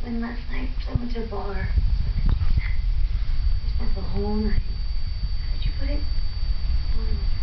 went last night. I went to a bar. I spent the whole night. How did you put it?